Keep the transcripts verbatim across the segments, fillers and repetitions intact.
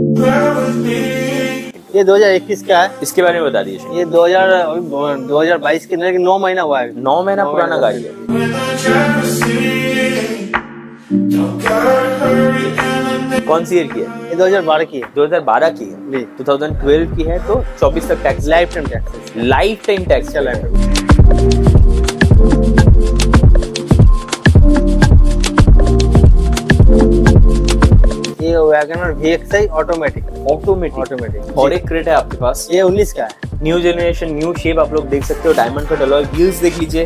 ये दो हज़ार इक्कीस का है। इसके बारे में बता दीजिए। ये दो हज़ार दो हज़ार बाईस के अंदर नौ महीना हुआ है। नौ महीना पुराना गाड़ी है। कौन सी ईयर की है? ये दो हज़ार बारह की है। दो हज़ार बारह की है। जी। दो हज़ार बारह की है तो चौबीस तक tax, life time tax, life time tax चला है। ये WagonR V X I automatic automatic automatic और एक क्रेट है आपके पास। ये उन्नीस का है। न्यू जनरेशन, न्यू शेप आप लोग देख सकते हो। डायमंड कट अलॉय व्हील्स देख लीजिए।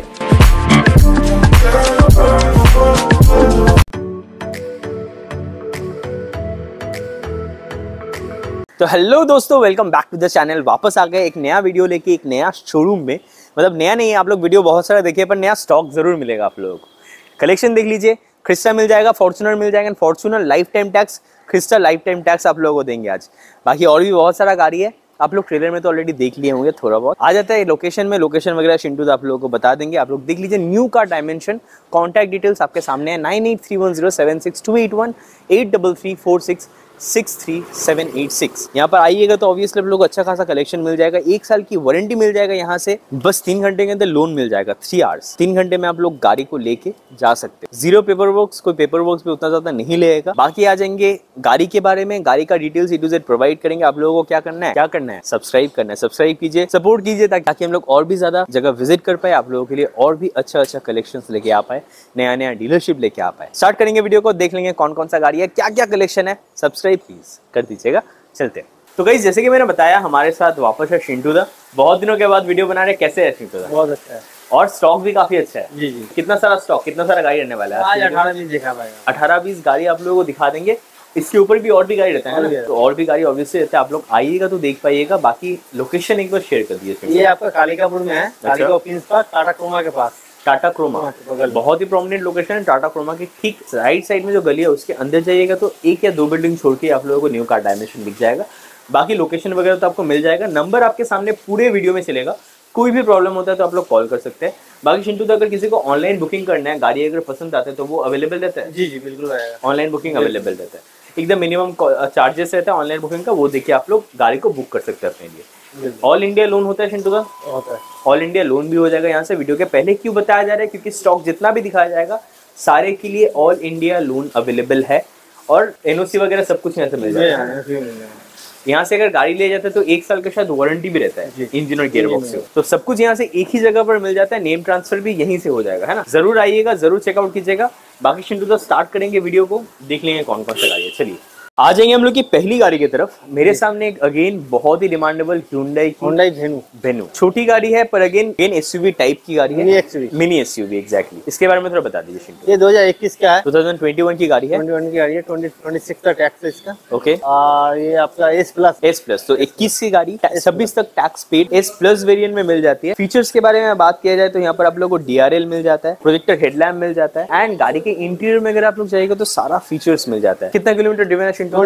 तो हेलो दोस्तों, welcome back to the channel. वापस आ गए एक नया वीडियो लेके, एक नया शोरूम में। मतलब नया नहीं है, आप लोग वीडियो बहुत सारा देखिए, पर नया स्टॉक जरूर मिलेगा आप लोगों को। कलेक्शन देख लीजिए। क्रिस्टा मिल जाएगा, फॉर्च्यूनर मिल जाएगा। Fortuner life time tax, Crysta life time tax आप लोगों को देंगे आज। बाकी और भी बहुत सारा गाड़ी है, आप लोग ट्रेलर में तो ऑलरेडी देख लिए होंगे थोड़ा बहुत। आ जाता है लोकेशन में, लोकेशन वगैरह चिंटू आप लोगों को बता देंगे। आप लोग देख लीजिए। New car dimension, contact details आपके सामने है। Nine eight three one zero seven six two eight one eight double three four six six three seven eight six. यहाँ पर आइएगा तो ऑब्वियसली आप लोग अच्छा खासा कलेक्शन मिल जाएगा। एक साल की वारंटी मिल जाएगा यहाँ से। बस तीन घंटे के अंदर लोन मिल जाएगा। थ्री आवर्स तीन घंटे में आप लोग गाड़ी को लेके जा सकते हैं। जीरो पेपर वर्क्स, कोई पेपर वर्क्स भी उतना ज्यादा नहीं लगेगा। बाकी आ जाएंगे गाड़ी के बारे में। गाड़ी का details A to Z provide करेंगे। आप लोगों को क्या करना है क्या करना है सब्सक्राइब करना है। सब्सक्राइब कीजिए, सपोर्ट कीजिए, ताकि हम लोग और भी ज्यादा जगह विजिट कर पाए, आप लोगों के लिए और भी अच्छा अच्छा कलेक्शन लेके आ पाए, नया नया डीलरशिप लेके आ पाए। स्टार्ट करेंगे वीडियो को, देख लेंगे कौन कौन सा गाड़ी है, क्या क्या कलेक्शन है। सब्सक्राइब प्लीज कर दीजिएगा। चलते हैं। तो गाइस, जैसे कि मैंने बताया, हमारे साथ वापस है चिंटू दा। बहुत दिनों के बाद वीडियो बना रहे। कैसे है चिंटू दा? बहुत अच्छा है और स्टॉक भी काफी अच्छा है। जी जी। कितना सारा स्टॉक, कितना सारा गाड़ी रहने वाला है आज अठारह बीस दिखा पाएगा। अठारह बीस गाड़ी आप लोगों को दिखा देंगे। इसके ऊपर भी और भी गाड़ी रहता है ना, तो और भी गाड़ी ऑब्वियसली रहता है। आप लोग आइएगा तो देख पाइएगा। बाकी लोकेशन एक बार शेयर कर दीजिए। ये आपका कालिकापुर में है। कालिका ऑफिस पर टाटा क्रोमा के पास। टाटा क्रोमा बहुत ही प्रोमिनेंट लोकेशन है। टाटा क्रोमा की ठीक राइट साइड में जो गली है उसके अंदर जाइएगा तो एक या दो बिल्डिंग छोड़ के आप लोगों को न्यू कार डायमेंशन दिख जाएगा। बाकी लोकेशन वगैरह तो आपको मिल जाएगा। नंबर आपके सामने पूरे वीडियो में चलेगा। कोई भी प्रॉब्लम होता है तो आप लोग कॉल कर सकते हैं। बाकी चिंटू, अगर किसी को ऑनलाइन बुकिंग करना है, गाड़ी अगर पसंद आते हैं तो वो अवेलेबल रहता है? जी जी बिल्कुल आएगा। ऑनलाइन बुकिंग अवेलेबल रहता है। एकदम मिनिमम चार्जेस रहता है ऑनलाइन बुकिंग का, वो देखिए आप लोग गाड़ी को बुक कर सकते हैं अपने लिए। ऑल इंडिया लोन होता है चिंटू का? होता है। ऑल इंडिया लोन भी हो जाएगा यहाँ से। वीडियो के पहले क्यों बताया जा रहा है? क्योंकि स्टॉक जितना भी दिखाया जाएगा सारे के लिए ऑल इंडिया लोन अवेलेबल है। और एनओसी वगैरह सब कुछ यहाँ से मिल जाएगा। यहाँ से अगर गाड़ी ले जाते हैं तो एक साल का शायद वारंटी भी रहता है इंजन और गियर बॉक्स से। तो सब कुछ यहाँ से एक ही जगह पर मिल जाता है। नेम ट्रांसफर भी यहीं से हो जाएगा, है ना। जरूर आइएगा, जरूर चेकआउट कीजिएगा। बाकी चिंटू तो स्टार्ट करेंगे वीडियो को, देख लेंगे कौन कौन सा गाड़ी है। चलिए आ जाएंगे हम लोग की पहली गाड़ी की तरफ। मेरे सामने एक अगेन बहुत ही डिमांडेबल Hyundai की Hyundai Venue। वेन्यू छोटी गाड़ी है, पर अगेन अगेन एसयूवी टाइप की गाड़ी है। Mini SUV. Mini SUV exactly. इसके बारे में थोड़ा बता दीजिए चिंटू। ये दो हज़ार इक्कीस का है। दो हज़ार इक्कीस की गाड़ी है। इक्कीस की गाड़ी है। छब्बीस का टैक्स है इसका। ओके। और ये आपका एस प्लस एस प्लस तो इक्कीस की गाड़ी छब्बीस तक tax paid S plus variant में मिल जाती है। फीचर्स के बारे में बात किया जाए तो यहाँ पर आप लोगों को डीआरएल मिल जाता है, प्रोजेक्टर हेडलैम्प मिल जाता है, एंड गाड़ी के इंटीरियर में अगर आप लोग जाइएगा तो सारा फीचर्स मिल जाता है। कितना किलोमीटर ड्रिवन है चिंटू?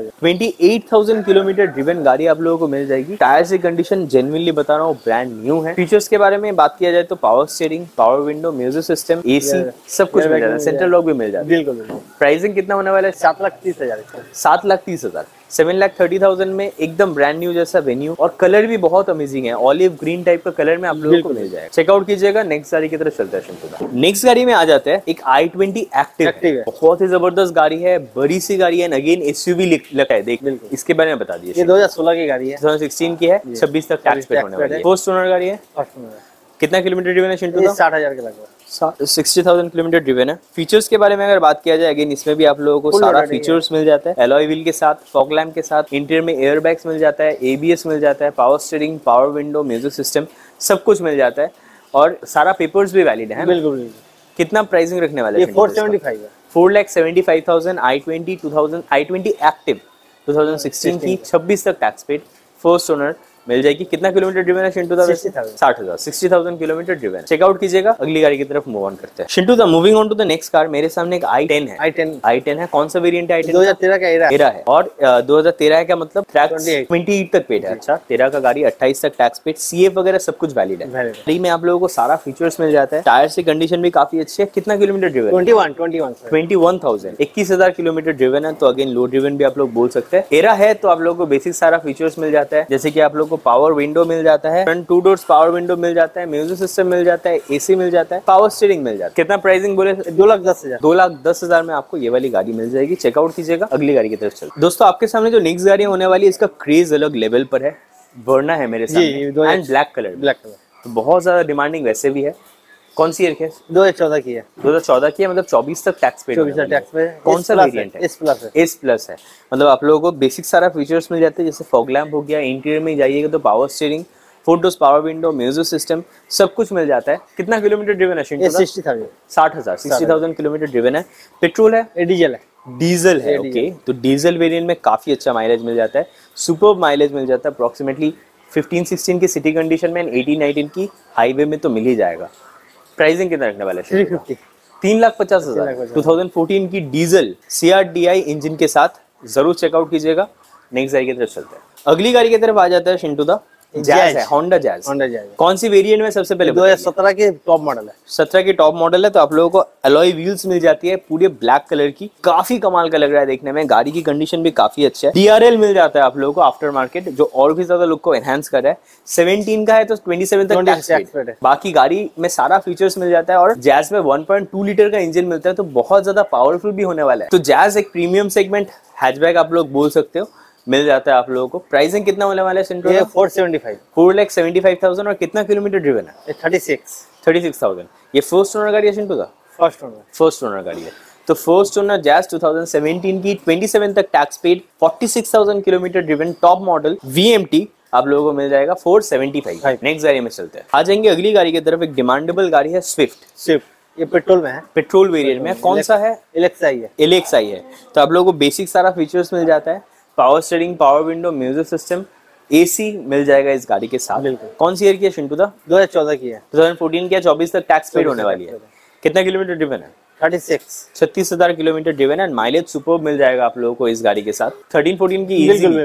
अट्ठाईस हज़ार किलोमीटर ड्रिवन गाड़ी आप लोगों को मिल जाएगी। टायर की कंडीशन जेन्युइनली बता रहा हूँ ब्रांड न्यू है। फीचर्स के बारे में बात किया जाए तो power steering, power window, music system, AC सब कुछ मिल जाता है। सेंट्रल लॉक भी मिल जाता है। बिल्कुल बिल्कुल। प्राइसिंग कितना होने वाला है? सात लाख तीस हजार सात लाख तीस हजार सेवन लाख थर्टी थाउजेंड में एकदम ब्रांड न्यू जैसा वेन्यू। और कलर भी बहुत अमेजिंग है। ऑलिव ग्रीन टाइप का कलर में आप लोगों को मिल जाएगा। चेकआउट कीजिएगा। नेक्स्ट गाड़ी की तरफ चलते हैं। नेक्स्ट गाड़ी में आ जाते हैं। एक आई ट्वेंटी एक्टिव है। बहुत ही जबरदस्त गाड़ी है, बड़ी सी गाड़ी है। अगेन एसयूवी लगता है। देख इसके बारे में बता दीजिए। ये दो हज़ार सोलह की गाड़ी है। दो हज़ार सोलह की है। छब्बीस तक टैक्स पे होने वाली है। फर्स्ट ओनर गाड़ी है। कितना किलोमीटर ड्रिवन है चिंटू? साठ हजार के लगभग साठ हज़ार किलोमीटर ड्रिवन है। फीचर्स के बारे में अगर बात किया जाए, अगेन इसमें भी आप लोगों को सारा फीचर्स मिल जाता है। एलॉय व्हील के साथ, फॉग लैम्प के साथ, इंटीरियर में एयर बैग्स मिल जाता है, एबीएस मिल जाता है, power steering, power window, music system सब कुछ मिल जाता है। और सारा पेपर्स भी वैलिड है। बिल्कुल बिल्कुल। कितना प्राइसिंग रखने वाला है? फोर सेवेंटी फाइव है। Four lakh seventy five thousand i twenty two thousand i twenty active दो हज़ार सोलह की, छब्बीस तक टैक्स पेड, फर्स्ट ओनर, मिल जाएगी। कितना किलोमीटर ड्रिवन है शिंटू दा? साठ हजार sixty thousand kilometre driven. Check out कीजिएगा, अगली गाड़ी की तरफ मूव ऑन करते हैं। Shintu da, moving on to the next car, मेरे सामने एक आई टेन है। आई टेन आई टेन है, कौन सा वेरिएंट है आई टेन? दो हजार तेरह का एरा एरा है और uh, दो हजार तेरह का मतलब अट्ठाईस तक पेड है। अच्छा, तेरह का गाड़ी अट्ठाईस तक टैक्स पेड, सीएफ वगैरह सब कुछ वैलिड है। गाड़ी में आप लोगों को सारा फीचर्स मिल जाता है। टायर की कंडीशन भी काफी अच्छी है। कितना kilometre driven? Twenty one twenty one twenty one thousand इक्कीस हजार किलोमीटर ड्रिवन है। तो अगेन लो ड्रिवन भी आप लोग बोल सकते हैं। एरा है तो आप लोगों को बेसिक सारा फीचर्स मिल जाता है, जैसे कि आप लोग को पावर विंडो मिल जाता है, front two doors power window मिल जाता है, म्यूजिक सिस्टम मिल जाता है, एसी मिल जाता है, पावर स्टीयरिंग मिल जाता है। कितना प्राइसिंग बोले? दो लाख दस हजार दो लाख दस हजार में आपको ये वाली गाड़ी मिल जाएगी। चेकआउट कीजिएगा, अगली गाड़ी की तरफ चलते। दोस्तों, आपके सामने जो नेक्स्ट गाड़ी होने वाली है, इसका क्रेज अलग लेवल पर है। वर्ना है मेरे सामने and black colour black colour तो बहुत ज्यादा डिमांडिंग वैसे भी है। कौन सी ईयर की है? दो हजार चौदह की है। दो हजार चौदह की है, मतलब चौबीस तक टैक्स पेड। चौबीस तक टैक्स पेड। कौन सा वेरिएंट है? एस प्लस है। एस प्लस है, मतलब आप लोगों को बेसिक सारा फीचर्स मिल जाते हैं, जैसे फॉग लैम्प हो गया, इंटीरियर में जाइएगा तो power steering, four doors power window, music system, सब कुछ मिल जाता है। कितना किलोमीटर ड्रिवन है शिंटू दा? सिक्सटी थाउजेंड साठ हजार सिक्सटी थाउजेंड किलोमीटर ड्रिवन है। पेट्रोल है? डीजल है। डीजल है। ओके, तो डीजल वेरिएंट में काफी अच्छा माइलेज मिल जाता है, सुपर माइलेज मिल जाता है। अप्रोक्सीमेटली फिफ्टीन सिक्सटीन की सिटी कंडीशन में, एटीन नाइनटीन की हाईवे में तो मिल ही जाएगा। प्राइसिंग कितना रखने वाले हैं? तीन लाख पचास हजार टू थाउजेंड फोर्टीन की diesel C R D I engine के साथ। जरूर चेकआउट कीजिएगा। नेक्स्ट गाड़ी की तरफ चलते हैं। अगली गाड़ी की तरफ आ जाता है शिंटू दा। जैज है, होंडा जैज। होंडा जैज कौन सी वेरिएंट में? सबसे पहले दो हजार सत्रह के टॉप मॉडल है। सत्रह की टॉप मॉडल है। तो आप लोगों को अलॉय व्हील्स मिल जाती है पूरे ब्लैक कलर की, काफी कमाल का लग रहा है देखने में। गाड़ी की कंडीशन भी काफी अच्छा है। डीआरएल मिल जाता है आप लोगों को आफ्टर मार्केट, जो और भी ज्यादा लुक को एनहांस कर रहा है। सेवनटीन का है तो ट्वेंटी सेवन तक टैक्स पेड है। बाकी गाड़ी में सारा फीचर्स मिल जाता है और जैज में वन पॉइंट टू लीटर का इंजन मिलता है, तो बहुत ज्यादा पावरफुल भी होने वाला है। तो जैज एक प्रीमियम सेगमेंट हैचबैक आप लोग बोल सकते हो, मिल जाता है आप लोगों को। प्राइसिंग कितना होने वाला है शिंटू? ये four seventy five four lakh seventy five thousand. और कितना किलोमीटर ड्रिवन है? Thirty six thirty six thousand. ये फर्स्ट ओनर गाड़ी है शिंटू का? फर्स्ट ओनर फर्स्ट ओनर गाड़ी है। तो first owner Jazz two thousand seventeen की, ट्वेंटी सेवन तक tax paid, forty six thousand kilometre driven, top model VMT आप लोगों को मिल जाएगा फोर सेवेंटी फाइव। नेक्स्ट गाड़ी में चलते हैं। आ जाएंगे अगली गाड़ी की तरफ। एक डिमांडेबल गाड़ी है स्विफ्ट। स्विफ्ट ये पेट्रोल में है। पेट्रोल वेरिएंट में। कौन सा है? एलेक्साई है। एलेक्साई है। तो आप लोगों को बेसिक सारा फीचर्स मिल जाता है, power steering, power window, music system, AC मिल जाएगा इस गाड़ी के साथ। कौन सी ईयर की है शिंटू दा? दो हजार चौदह की है। दो हजार फोर्टीन की है, चौबीस तक टैक्स पेड होने वाली है। कितना किलोमीटर ड्रिवन है? थर्टी सिक्स छत्तीस हजार किलोमीटर ड्रिवन है। माइलेज सुपर मिल जाएगा आप लोगों को इस गाड़ी के साथ। थर्टीन फोर्टीन की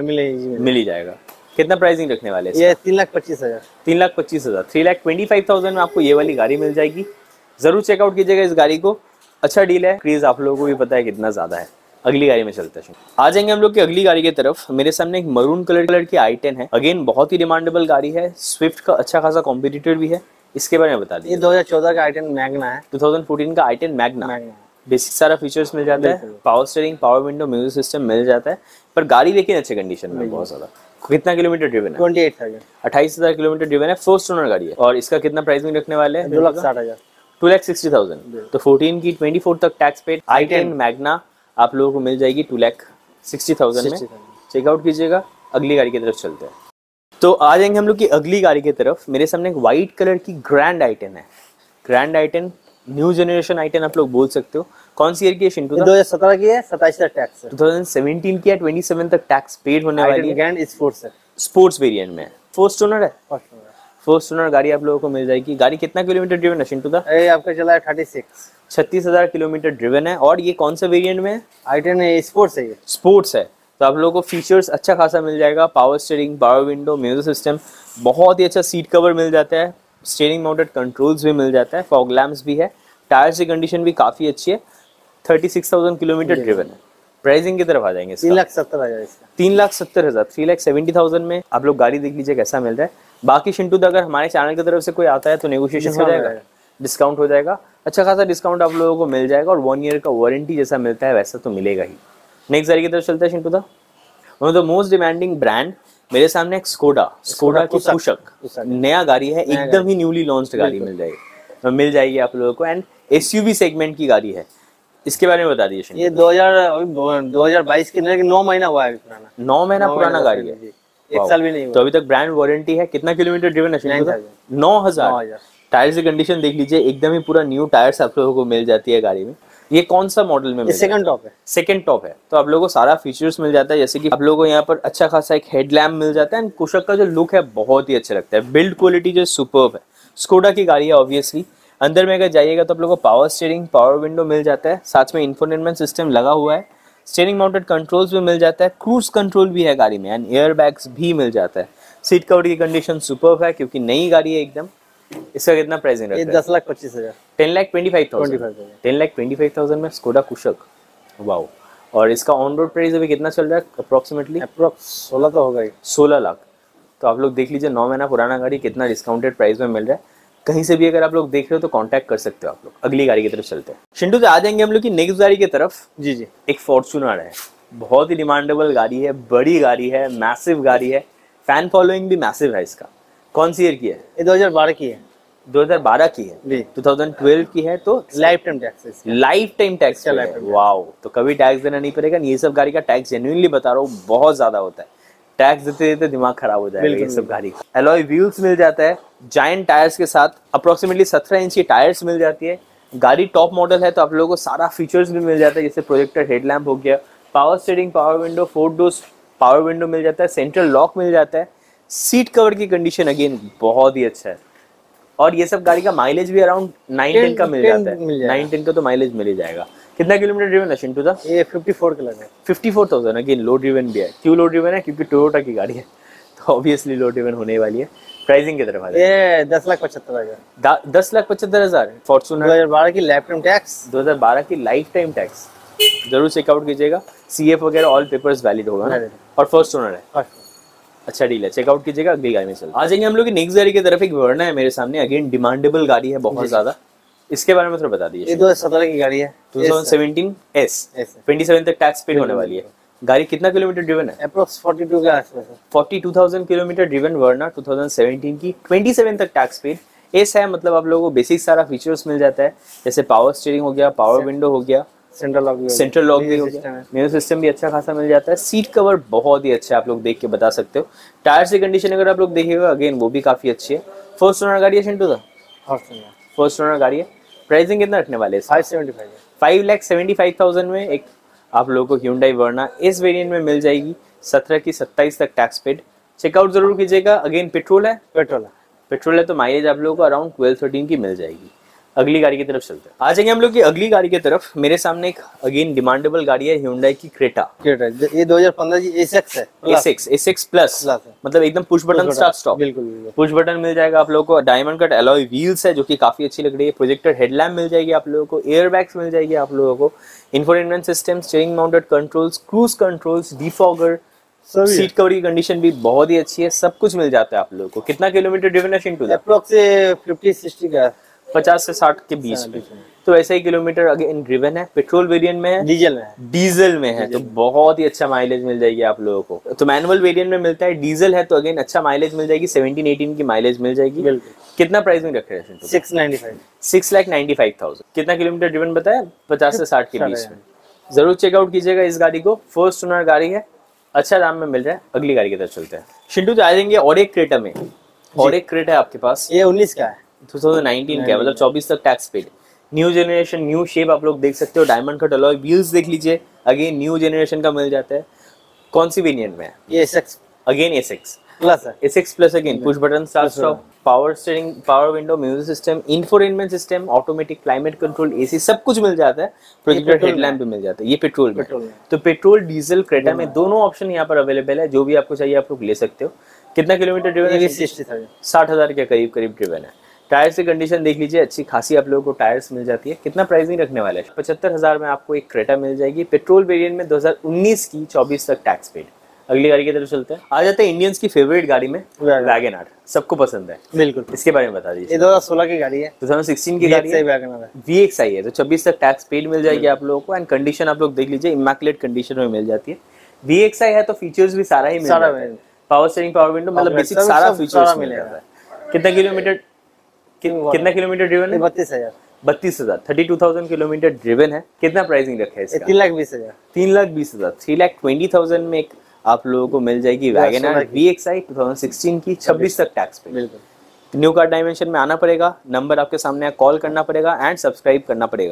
मिल ही जाएगा। कितना प्राइसिंग रखने वाले हैं? ये तीन लाख पच्चीस हजार तीन लाख पच्चीस हजार three lakh twenty five thousand में आपको ये वाली गाड़ी मिल जाएगी। जरूर चेकआउट कीजिएगा इस गाड़ी को, अच्छा डील है। क्रेज आप लोगों को भी पता है कितना ज्यादा है। अगली गाड़ी में चलते हैं। आ जाएंगे हम लोग की अगली गाड़ी की तरफ। मेरे सामने एक मरून कलर कलर की आई टेन है। अगेन बहुत ही डिमांडेबल गाड़ी है, स्विफ्ट का अच्छा खासा कॉम्पिटिटर भी है। इसके बारे में बता दीजिए। ये दो हजार चौदह का आई टेन मैग्ना है। टू थाउजेंड फोर्टीन का आई टेन मैग्ना। बेसिक सारा फीचर्स मिल जाता है, power steering, power window, music system मिल जाता है। पर गाड़ी लेकिन अच्छे कंडीशन में बहुत ज्यादा। कितना किलोमीटर ड्रिवन है? ट्वेंटी एट थाउजेंड अट्ठाईस हजार किलोमीटर ड्रिवन है। फर्स्ट ओनर गाड़ी है। और इसका कितना प्राइसिंग रखने वाले हैं? दो लाख साठ हजार टू लाख सिक्सटी थाउजेंड। तो फोर्टीन की ट्वेंटी फोर तक tax paid i ten Magna आप लोगों को मिल जाएगी टू लाख सिक्सटी थाउजेंड में। चेकआउट कीजिएगा। अगली गाड़ी की तरफ चलते हैं। तो आ जाएंगे हम लोग की अगली गाड़ी की तरफ। मेरे सामने एक व्हाइट कलर की ग्रैंड आई टेन है। Grand i ten, new generation i ten आप लोग बोल सकते हो। कौन सी ईयर की है शिंटू दा? दो हजार सत्रह की है, सत्ताईस तक टैक्स है। टू थाउजेंड सेवेंटीन की है, ट्वेंटी सेवन तक टैक्स पेड होने वाली है। ग्रैंड स्पोर्ट्स है। स्पोर्ट्स वेरिएंट में। फर्स्ट ओनर है। फर्स्ट ओनर फर्स्ट ओनर गाड़ी आप लोगों को मिल जाएगी। गाड़ी कितना किलोमीटर ड्रिवन है शिंटू दा? ये आपका चला है थर्टी सिक्स छत्तीस हजार किलोमीटर ड्रिवन है। और ये कौन सा वेरिएंट में है? आई टेन स्पोर्ट्स है। ये स्पोर्ट्स है। तो आप लोगों को फीचर्स अच्छा खासा मिल जाएगा, power steering, power window, music system, बहुत ही अच्छा सीट कवर मिल जाता है, स्टीयरिंग माउंटेड कंट्रोल्स भी मिल जाता है, फॉग लैम्प्स भी है, टायर की कंडीशन भी काफी अच्छी है। Thirty six thousand kilometre driven है। प्राइसिंग की तरफ आ जाएंगे। तीन लाख सत्तर हजार इसका। तीन लाख सत्तर हजार थ्री लाख सेवेंटी थाउजेंड में आप लोग गाड़ी देख लीजिए कैसा मिल रहा है। बाकी शिंटू दा अगर हमारे चैनल की तरफ से कोई आता है तो नेगोशिएशन हो जाएगा, डिस्काउंट हो जाएगा, अच्छा खासा डिस्काउंट आप लोगों को मिल जाएगा। और वन ईयर का वारंटी जैसा मिलता है वैसा तो मिलेगा ही। नेक्स्ट गाड़ी की तरफ चलता है Shintu da. One of the most demanding brand मेरे सामने एक स्कोडा स्कोडा की कुशक नया गाड़ी है, एकदम ही न्यूली लॉन्च्ड गाड़ी मिल जाएगी मिल जाएगी आप लोगों को। एंड एसयूवी सेगमेंट की गाड़ी है। इसके बारे में बता दीजिए। ये दो हजार दो हजार बाईस की नौ महीना हुआ है पुराना। नौ महीना पुराना गाड़ी है, एक साल भी नहीं हुआ। तो अभी तक ब्रांड वारंटी है। कितना किलोमीटर ड्रिवन है? नौ हजार। टायर की कंडीशन देख लीजिए, एकदम ही पूरा न्यू टायर्स आप लोगों को मिल जाती है गाड़ी में। ये कौन सा मॉडल में? सेकंड टॉप है। सेकंड टॉप है, तो आप लोगों को सारा फीचर्स मिल जाता है, जैसे कि आप लोगों को यहाँ पर अच्छा खासा एक हेडलैम्प मिल जाता है एंड कुशक का जो लुक है बहुत ही अच्छा लगता है। बिल्ड क्वालिटी जो सुपर्ब है, स्कोडा की गाड़ी है ऑब्वियसली। अंदर में अगर जाइएगा तो आप लोगों को पावर स्टीयरिंग, पावर विंडो मिल जाता है, साथ में इंफोटेनमेंट सिस्टम लगा हुआ है, स्टीयरिंग माउंटेड कंट्रोल्स भी मिल जाता है, क्रूज कंट्रोल भी है गाड़ी में एंड एयर बैग्स भी मिल जाता है। सीट कवर की कंडीशन सुपर्ब है क्योंकि नई गाड़ी है एकदम। इसका कितना प्राइसिंग रखा है? दस लाख पच्चीस हजार ten lakh twenty five thousand ten lakh twenty five thousand में स्कोडा कुशक, वाओ। और इसका ऑन रोड प्राइस अभी कितना चल रहा है अप्रोक्सीमेटली? अप्रोक्स सोलह तो होगा ही, सोलह लाख। तो आप लोग देख लीजिए नौ महीना पुराना गाड़ी कितना डिस्काउंटेड प्राइस में मिल रहा है। कहीं से भी अगर आप लोग देख रहे हो तो कांटेक्ट कर सकते हो आप लोग। अगली गाड़ी की तरफ चलते हैं। शिंटू से आ जाएंगे हम लोग की नेक्स्ट गाड़ी की तरफ। जी जी, एक फॉर्च्यूनर है, बहुत ही डिमांडेबल गाड़ी है, बड़ी गाड़ी है, मैसिव गाड़ी है, फैन फॉलोइंग भी मैसिव है इसका। कौन सी ईयर की है? ये दो हजार बारह की है। दो हज़ार बारह की है, जी। दो हज़ार बारह की है, तो life time tax, life time tax है। वाओ, तो कभी टैक्स देना नहीं पड़ेगा। ये सब गाड़ी का टैक्स जेन्युइनली बता रहा हूँ बहुत ज्यादा होता है, टैक्स देते देते दिमाग खराब हो जाएगा ये सब गाड़ी का। एलॉय व्हील्स मिल जाता है जायंट टायर्स के साथ, अप्रोक्सीमेटली सत्रह इंच की टायर्स मिल जाती है। गाड़ी टॉप मॉडल है तो आप लोगों को सारा फीचर्स भी मिल जाता है, जैसे प्रोजेक्टर हेडलैम्प हो गया, power steering, power window, four doors power window मिल जाता है, सेंट्रल लॉक मिल जाता है। सीट कवर की कंडीशन अगेन बहुत ही अच्छा है और ये सब गाड़ी का माइलेज भी अराउंड नाइन टेन का मिल जाता है। नाइन टेन का तो माइलेज मिल ही जाएगा। कितना किलोमीटर ड्रिवन है शिंटू दा? ये चौवन का लगा है। Fifty four thousand. Again low driven भी है। क्यों लो ड्रिवन है? क्योंकि टोयोटा की गाड़ी है तो ऑब्वियसली लो ड्रिवन होने वाली है। प्राइसिंग की तरफ आ जाए, ये दस लाख पचहत्तर हजार दस लाख पचहत्तर हजार फॉर्च्यूनर दो हजार बारह की लाइफ टाइम टैक्स दो हज़ार बारह की लाइफ टाइम टैक्स। जरूर चेकआउट कीजिएगा, सीएफ वगैरह ऑल पेपर्स वैलिड होगा ना, और फर्स्ट ओनर है। अच्छा डील है, चेकआउट कीजिएगा। अगली गाड़ी में चल आ जाएंगे हम लोग की नेक्स्ट गाड़ी की तरफ। एक वर्ना है मेरे सामने, अगेन डिमांडेबल गाड़ी है बहुत ज्यादा। इसके बारे में थोड़ा बता दीजिए। ये दो हजार सत्रह की गाड़ी है, दो हज़ार सत्रह एस सत्ताईस तक टैक्स पेड होने वाली है। गाड़ी कितना किलोमीटर ड्रिवन है? अप्रोक्स बयालीस के आसपास है। बयालीस हज़ार किलोमीटर ड्रिवन वर्ना दो हज़ार सत्रह की, सत्ताईस तक टैक्स पेड। एस है मतलब आप लोगों को बेसिक सारा फीचर्स मिल जाता है, जैसे पावर स्टीयरिंग हो गया, पावर विंडो हो गया, सेंट्रल लॉक भी सेंट्रल लॉक भी हो गया, म्यूजिक सिस्टम भी अच्छा खासा मिल जाता है। सीट कवर बहुत ही अच्छा है, आप लोग देख के बता सकते हो। टायर्स की कंडीशन अगर आप लोग देखिएगा अगेन वो भी काफी अच्छी है। फर्स्ट ओनर गाड़ी है शिंटू दा? फर्स्ट ओनर गाड़ी है। प्राइसिंग कितना रखने वाले हैं? Five seventy five five lakh seventy five thousand में एक आप लोगों को Hyundai वर्ना इस वेरिएंट में मिल जाएगी। सत्रह की सत्ताईस तक टैक्स पेड। चेकआउट जरूर कीजिएगा। अगेन पेट्रोल है, पेट्रोल है पेट्रोल है तो माइलेज आप लोगों को अराउंड ट्वेल्व थर्टीन की मिल जाएगी। अगली गाड़ी की तरफ चलते हैं। आ जाएंगे हम लोग की अगली गाड़ी की तरफ। मेरे सामने एक अगेन डिमांडेबल गाड़ी है Hyundai की क्रेटा। क्रेटा ये दो हजार पंद्रह की ए सिक्स है, A six A six plus, मतलब एकदम पुश बटन स्टार्ट स्टॉप। बिल्कुल पुश बटन मिल जाएगा आप लोगों को। डायमंड कट एलॉय व्हील्स है जो कि काफी अच्छी लग रही है। प्रोजेक्टर हेडलैम्प मिल जाएगी आप लोगों को, एयर बैग्स मिल जाएगी आप लोगों को, infotainment system, steering mounted controls, cruise controls, defogger, seat cover की कंडीशन भी बहुत ही अच्छी है। सब कुछ मिल जाता है आप लोगों को। कितना किलोमीटर ड्रिवन है शिंटू? अप्रोक्स फिफ्टी सिक्सटी का, पचास से साठ के बीच में, तो ऐसे ही किलोमीटर अगेन ड्रिवन है। पेट्रोल वेरिएंट में है, डीजल में है। डीजल में है तो बहुत ही अच्छा माइलेज मिल जाएगी आप लोगों को। तो मैनुअल वेरिएंट में मिलता है, डीजल है तो अगेन अच्छा माइलेज मिल जाएगी, सत्रह अठारह की माइलेज मिल जाएगी। कितना प्राइस में रख रहे हैं? Six ninety five six lakh ninety five thousand. कितना किलोमीटर ड्रिवन बताया? पचास से साठ के बीच में। जरूर चेकआउट कीजिएगा इस गाड़ी को। फर्स्ट ओनर गाड़ी है, अच्छा दाम में मिल रहा है। अगली गाड़ी की तरफ चलते हैं। शिंटू आ जाएंगे और एक क्रेटा में। और एक क्रेटा है आपके पास, ये उन्नीस का है, दो हज़ार उन्नीस का, मतलब चौबीस तक tax paid. New generation, new shape आप लोग देख सकते हो। डायमंड कट अलॉय व्हील्स देख लीजिए, अगेन न्यू जनरेशन का मिल जाता है। कौन सी वेरिएंट में है? ये six again A six plus है। A six plus again push button start stop, power steering, power window, music system, infotainment system, automatic climate control, AC, सब कुछ मिल जाता है। प्रोजेक्टर हेडलैम्प भी मिल जाता है। ये पेट्रोल में, तो पेट्रोल डीजल क्रेटा में दोनों ऑप्शन यहाँ पर अवेलेबल है। जो भी आपको चाहिए आप लोग ले सकते हो। कितना किलोमीटर ड्रिवन है? साठ हजार के करीब करीब ड्रिवन है। टायर्स की कंडीशन देख लीजिए, अच्छी खासी आप लोगों को टायर्स मिल जाती है। कितना प्राइसिंग रखने वाला है? पचहत्तर हजार में आपको एक क्रेटा मिल जाएगी। पेट्रोल वेरिएंट में दो हज़ार उन्नीस की, चौबीस तक टैक्स पेड। अगली गाड़ी की तरफ चलते हैं। आ जाते हैं इंडियंस की फेवरेट गाड़ी में, वैगन आर। सबको पसंद है बिल्कुल। इसके बारे में बता दीजिए। ये दो हज़ार सोलह की गाड़ी है, दो हज़ार सोलह की गाड़ी है, वी एक्स आई है, तो छब्बीस तक टैक्स पेड मिल जाएगी आप लोगों को। एंड कंडीशन आप लोग देख लीजिए, इमैकुलेट कंडीशन में मिल जाती है। वी एक्स आई है तो फीचर्स भी सारा ही मिल जाता है। पावर स्टीयरिंग, पावर विंडो, मतलब बेसिक सारा फीचर्स मिल जाता है। कितना किलोमीटर कितना किलोमीटर ड्रिवन है? बत्तीस हजार बत्तीस हजार thirty two thousand kilometre driven है। कितना प्राइसिंग रखा है इसका? तीन लाख बीस हजार तीन लाख बीस हजार थ्री लाख ट्वेंटी थाउजेंड में एक आप लोगों को मिल जाएगी Wagon R V X I दो हज़ार सोलह की, छब्बीस तक टैक्स पे। बिल्कुल। न्यू कार डायमेंशन में आना पड़ेगा, नंबर आपके सामने है, कॉल करना पड़ेगा एंड सब्सक्राइब करना पड़ेगा।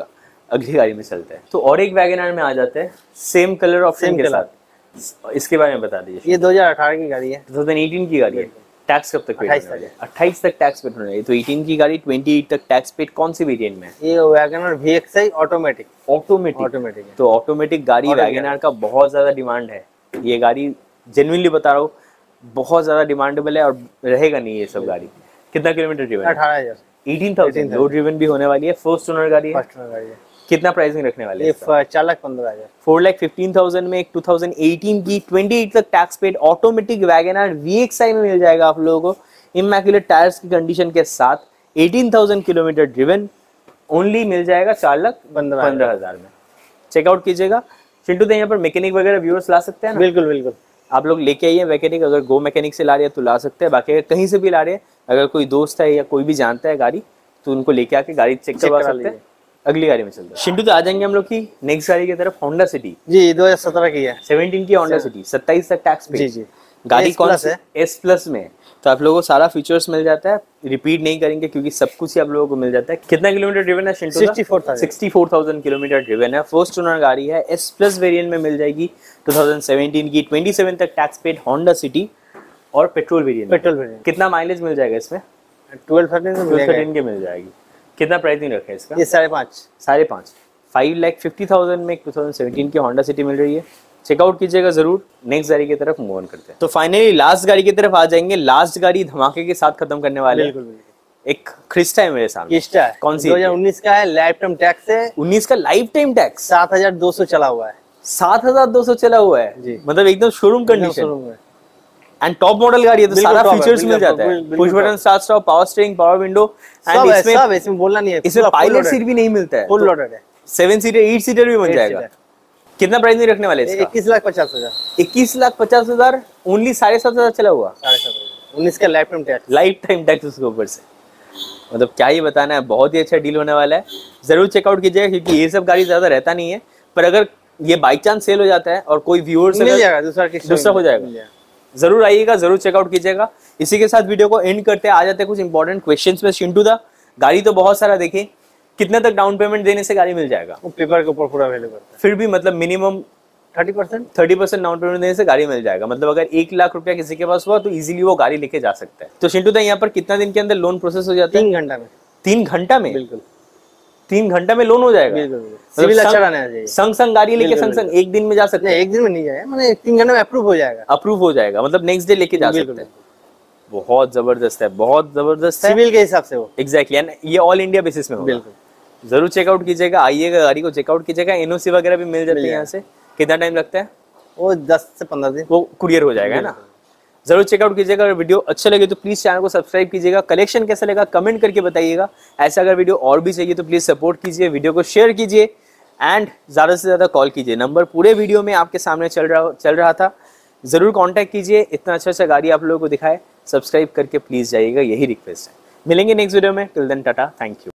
अगली गाड़ी में चलते हैं। तो और एक वैगनआर में आ जाते हैं, सेम कलर ऑप्शन के साथ। इसके बारे में बता दीजिए। ये दो हज़ार अठारह की गाड़ी है, दो हज़ार अठारह की गाड़ी है। टैक्स कब तक पेड अट्ठाईस होने वाला है? अट्ठाईस तक टैक्स पेड होने वाला है। तो अठारह की गाड़ी अट्ठाईस तक टैक्स पेड कौन सी वेरिएंट में है? ये WagonR V X I automatic. Automatic automatic है। तो ऑटोमेटिक गाड़ी वैगनआर का बहुत ज्यादा डिमांड है। ये गाड़ी जेन्युइनली बता रहा हूँ बहुत ज्यादा डिमांडेबल है और रहेगा नहीं ये सब गाड़ी। कितना किलोमीटर ड्रिवन? अठारह हजार अठारह हज़ार लो ड्रिवन भी होने वाली है। फर्स्ट ओनर गाड़ी है। फर्स्ट गाड़ी है। कितना प्राइसिंग रखने वाले ये हैं? चार लाख पंद्रह हजार फोर लाख फिफ्टीन थाउजेंड में एक दो हज़ार अठारह की अट्ठाईस तक tax paid automatic WagonR V X I में मिल जाएगा आप लोगों को, इमैक्युलेट टायर्स की कंडीशन के साथ। अठारह हज़ार किलोमीटर ड्रिवन ओनली मिल जाएगा चार लाख पंद्रह पंद्रह हजार में। चेकआउट कीजिएगा। चिंटू तो यहाँ पर मैकेनिक वगैरह व्यूअर्स ला सकते हैं ना? बिल्कुल बिल्कुल। आप लोग लेके आइए मैकेनिक, अगर गो मैकेनिक से ला रहे हैं तो ला सकते हैं, बाकी अगर कहीं से भी ला रहे हैं, अगर कोई दोस्त है या कोई भी जानता है गाड़ी तो उनको लेके आके गाड़ी चेक करवा सकते हैं। अगली गाड़ी में चलते हैं। शिंटू तो आ जाएंगे हम लोग की नेक्स्ट गाड़ी की तरफ, होंडा सिटी। जी दो हज़ार सत्रह की है। सत्रह की होंडा सिटी, सत्ताईस तक टैक्स पे। जी जी। गाड़ी S कौन plus सी? है। एस प्लस में। तो आप लोगों को सारा फीचर्स मिल जाता है, रिपीट नहीं करेंगे क्योंकि सब कुछ ही आप लोगों को मिल जाता है। कितना किलोमीटर ड्रिवन है शिंटू? चौंसठ हज़ार चौंसठ हज़ार किलोमीटर ड्रिवन है। फर्स्ट ओनर गाड़ी है। एस प्लस वेरिएंट में मिल जाएगी। दो हज़ार सत्रह की सत्ताईस तक टैक्स पेड होंडा सिटी और पेट्रोल वेरिएंट। Petrol variant. कितना माइलेज मिल जाएगा इसमें? ट्वेल्व थर्टीन में मिलेगा। ट्वेल्व के मिल जाएगी। कितना प्राइसिंग रखा है इसका? ये साढ़े पाँच साढ़े पाँच फाइव लाख फिफ्टी थाउजेंड में दो हज़ार सत्रह की होंडा सिटी मिल रही है। चेकआउट कीजिएगा जरूर। नेक्स्ट गाड़ी की तरफ मूव ऑन करते हैं। तो फाइनली लास्ट गाड़ी की तरफ आ जाएंगे। लास्ट गाड़ी धमाके के साथ खत्म करने वाले हैं। बिल्कुल बिल्कुल। एक क्रिस्टा है मेरे सामने। क्रिस्टा है। कौन सी? दो हज़ार उन्नीस का है, लाइफ टाइम टैक्स है। उन्नीस का लाइफ टाइम टैक्स, सात हजार दो सौ चला हुआ है। सात हजार दो सौ चला हुआ है जी। मतलब एकदम showroom condition and top model गाड़ी है। तो सारा फीचर्स मिल जाता है। Push button start stop, power steering, power window and इसमें सब इसमें बोलना नहीं है। इसमें पायलट सीट भी नहीं मिलता है। फुल लोडेड है। सेवन सीटर एट सीटर भी बन जाएगा। कितना प्राइस नहीं रखने वाले इसका? इक्कीस लाख पचास हजार इक्कीस लाख पचास हजार ओनली साढ़े सात हजार चला हुआ। साढ़े सात हजार उन्नीस का life time tax. Life time tax उसके ऊपर से। मतलब क्या ही बताना है, बहुत ही अच्छा डील होने वाला है। जरूर चेकआउट कीजिएगा क्योंकि ये सब गाड़ी ज्यादा रहता नहीं है, पर अगर ये बाई चांस सेल हो जाता है और कोई व्यूअर से मिल जाएगा, दूसरा दूसरा हो जाएगा। जरूर आइएगा, जरूर चेकआउट कीजिएगा। इसी के साथ वीडियो को एंड करते आ जाते हैं कुछ इंपॉर्टेंट क्वेश्चंस में। शिंटू दा गाड़ी तो बहुत सारा देखे, कितने तक डाउन पेमेंट देने से गाड़ी मिल जाएगा? वो पेपर के ऊपर पूरा अवेलेबल है। फिर भी मतलब minimum thirty percent thirty percent down payment देने से गाड़ी मिल जाएगा। मतलब अगर एक लाख रुपया किसी के पास हुआ तो इजीली वो गाड़ी लेके जा सकता है। तो शिंटू दा यहाँ पर कितना दिन के अंदर लोन प्रोसेस हो जाता है? तीन घंटा में। तीन घंटा में? बिल्कुल तीन घंटा में लोन हो जाएगा। बिल्कुल सिविल अच्छा रहना चाहिए। संग संग गाड़ी लेके संग संग एक दिन में जा सकते हैं? एक दिन में नहीं जाएगा, मतलब तीन घंटे में अप्रूव हो जाएगा। अप्रूव हो जाएगा मतलब नेक्स्ट डे लेके जा सकते हैं। बहुत जबरदस्त है, बहुत जबरदस्त है। सिविल के हिसाब से वो एग्जैक्टली exactly, ये ऑल इंडिया बेसिस में होगा। बिल्कुल जरूर चेकआउट कीजिएगा, आइएगा गाड़ी को चेकआउट कीजिएगा। एनओसी वगैरह भी मिल जाते हैं यहाँ से। कितना टाइम लगता है? वो दस से पंद्रह दिन वो कुरियर हो जाएगा, है ना? जरूर चेकआउट कीजिएगा। अगर वीडियो अच्छा लगे तो प्लीज चैनल को सब्सक्राइब कीजिएगा। कलेक्शन कैसा लगा कमेंट करके बताइएगा। ऐसा अगर वीडियो और भी चाहिए तो प्लीज सपोर्ट कीजिए, वीडियो को शेयर कीजिए एंड ज्यादा से ज्यादा कॉल कीजिए। नंबर पूरे वीडियो में आपके सामने चल रहा चल रहा था। जरूर कांटेक्ट कीजिए। इतना अच्छा अच्छा गाड़ी आप लोगों को दिखाए, सब्सक्राइब करके प्लीज जाइएगा, यही रिक्वेस्ट है। मिलेंगे नेक्स्ट वीडियो में। Till then tata, thank you.